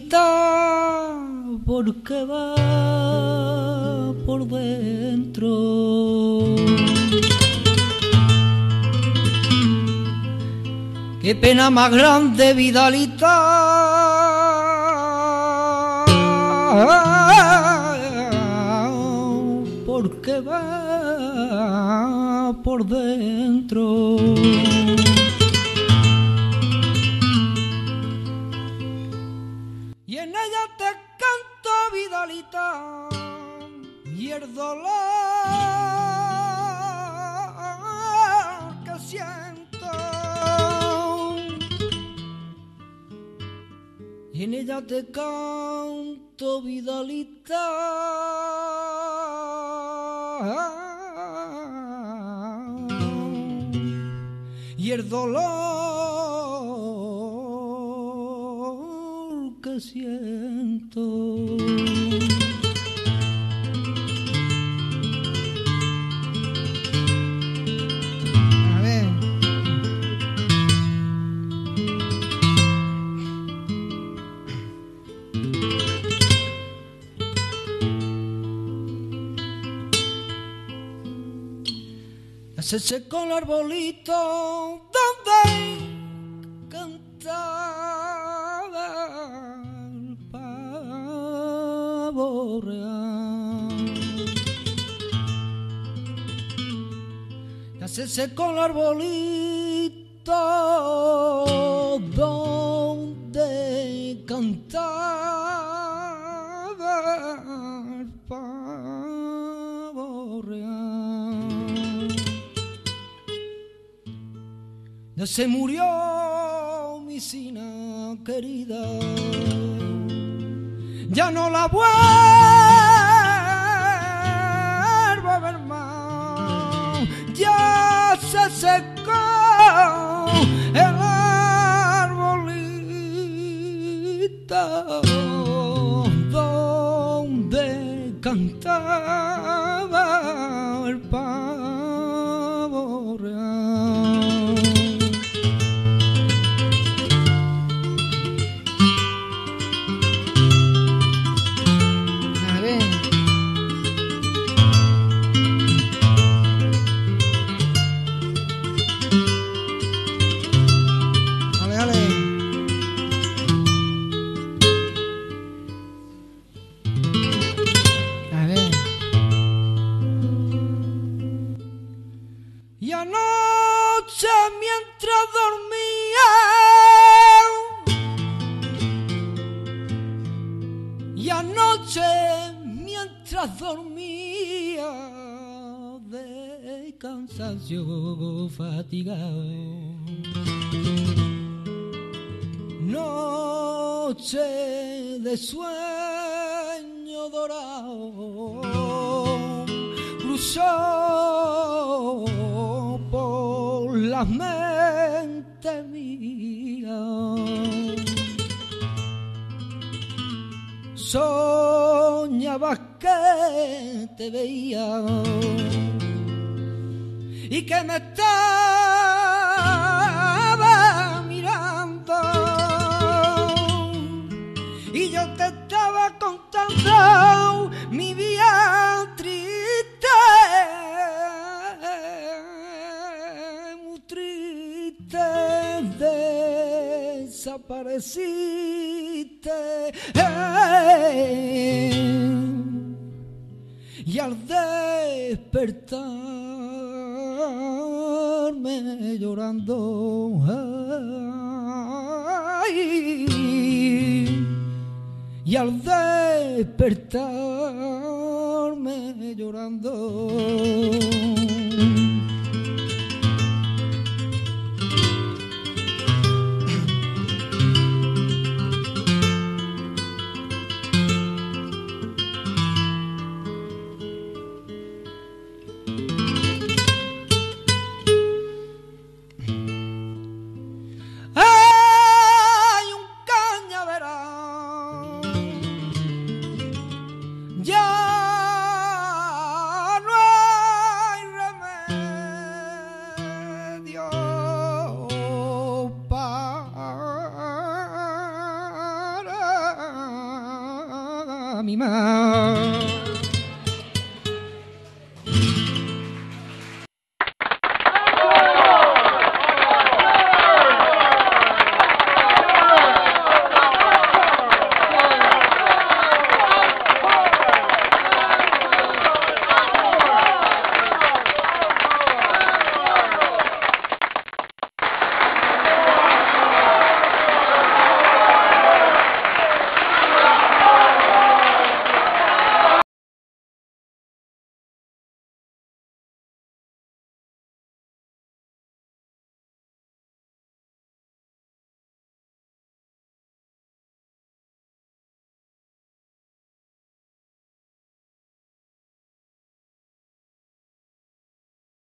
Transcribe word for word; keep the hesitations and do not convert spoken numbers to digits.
vidalita, porque va por dentro. Qué pena más grande, vidalita, porque va por dentro. Y en ella te canto, vidalita, y el dolor que siento. Y en ella te canto, vidalita, y el dolor que siento. A ver. Ya se secó el arbolito donde cantaba el pavo real. Ya se secó el arbolito donde cantaba el pavo real. Ya se murió mi sina querida, ya no la vuelvo a ver más. Ya se secó el arbolito donde cantaba el pavo real. Y anoche mientras dormía, y anoche mientras dormía, de cansancio fatigado, noche de sueño dorado, cruzó por la mente mía. Soñaba que te veía y que me estaba mirando, y yo te estaba contando mi vida triste, muy triste. Desapareciste, hey, y al despertarme llorando, ay, y al despertarme llorando. Ya no hay remedio. lágrimas.